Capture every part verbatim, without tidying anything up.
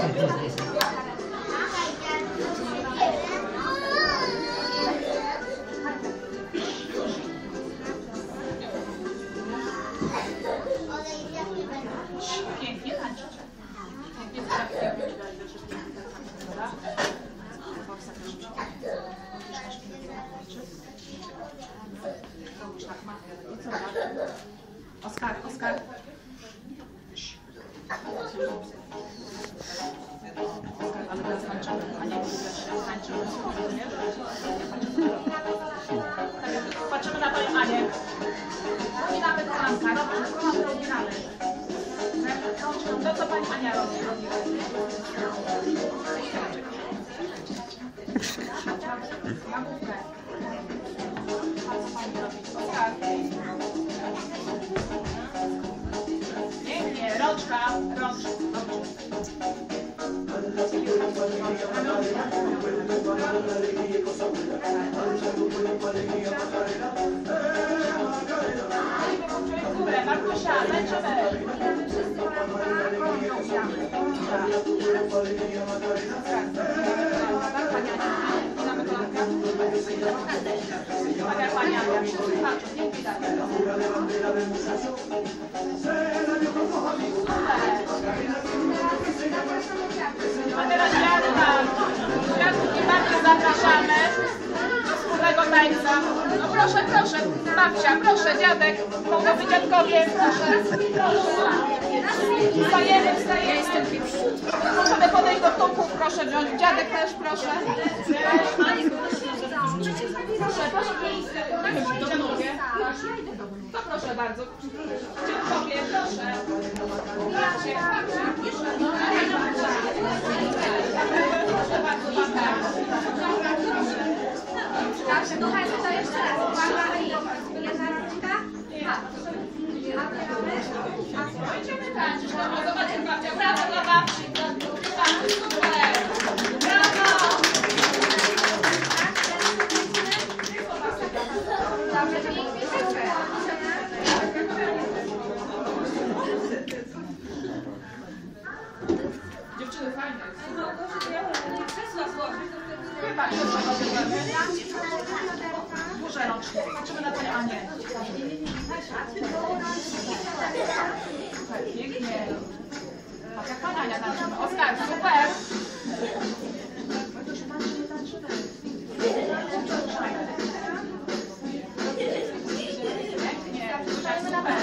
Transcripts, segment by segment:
Pięknie tańczycie. Oskar, Oskar. Oskar, ale teraz tańczymy, a nie tańczymy. Patrzymy na panią Anię. Uginamy kolanka, dobrze, kolankę uginamy. To co pani Ania robi? Na główkę. A co pani robi? Oskar. Pięknie, rączka, rączka, górę, Markusia, tańczymy. A teraz Janka, Janki bardzo zapraszamy do wspólnego tańca. No proszę, proszę, babcia, proszę, dziadek, mogą być dziadkowie, proszę, proszę. Wstajemy, wstajemy. Możemy podejść do tuków, proszę wziąć, dziadek też, proszę. Proszę, proszę miejsce, dziadkowie. To proszę bardzo, dziadkowie, proszę. Proszę, proszę bardzo, babcia. Dobrze, kochani, to jeszcze raz. Uwaga, jedna rączka. Będziemy tańczyć, no zobaczcie babcia, brawo dla babci. Super, brawo. Dobrze, to pięknie życzę. Dziewczyny fajne. Chyba krzesła duże rączki. Patrzymy na panią Anię. Super, pięknie. Tak jak pana Ania tańczymy. Oskar, super. Pięknie, super.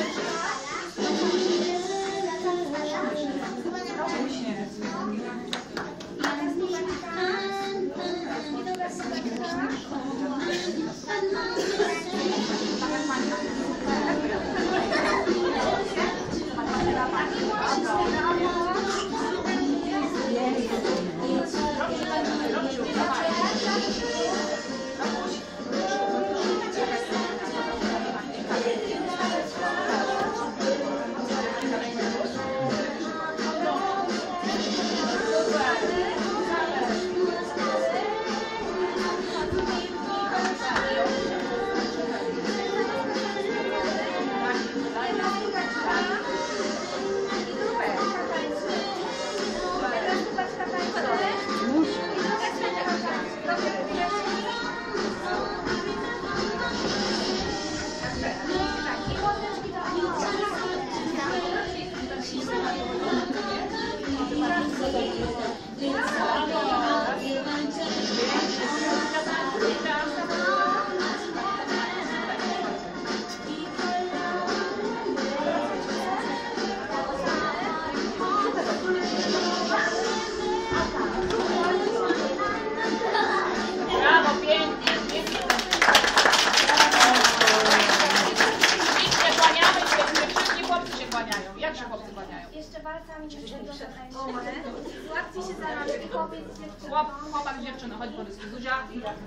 Chłop, chłopak, dziewczyna, chodź Boryski, Zuzia.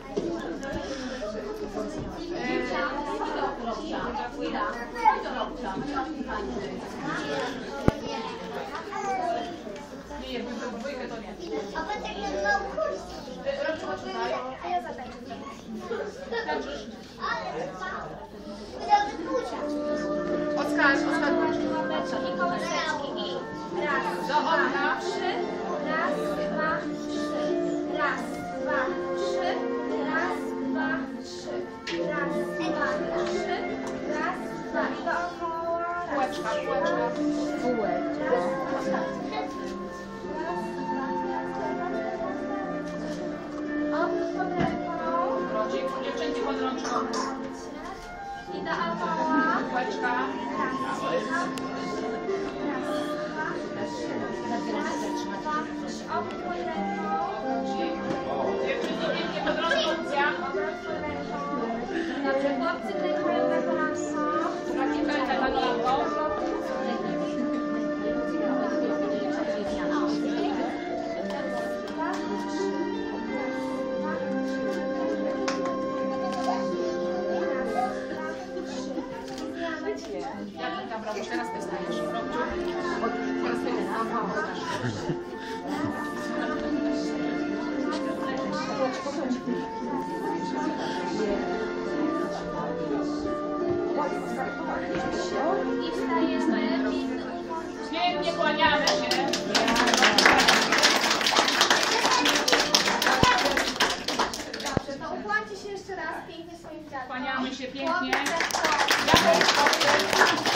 Nie, nie, dwójkę to nie. A potem ten mały kurs. Robczy, chodź tutaj. A ja zatańczę. Tańczysz? Ale mało. Będę odpuszczać. Oskar, Oskar. I kołyseczki. I raz, do okna. trzy, raz. Raz, dwa, trzy. Raz, dwa, trzy. Raz, dwa, trzy. Raz, dwa, trzy. Raz, dwa. I dookoła. Kółeczka, kółeczka. Kółeczko. Obrót pod ręką. Rodzik, dziewczynki pod rączką. I dookoła. Kółeczka. Raz, dwa. Obrót pod ręką. Rodzik. Dziewczynki pięknie pod rączką. Lucja. Obrót pod ręką. Dobrze, chłopcy klękają na kolanko. Taki pętel na kolanko. Ja dobra, już teraz ty wstajesz. Robciu. Teraz ty. I wstajemy. Pięknie kłaniamy się. Dobrze, to układźcie się jeszcze raz pięknie swoim dziadkom. Kłaniamy się pięknie. Chłopcy, Ja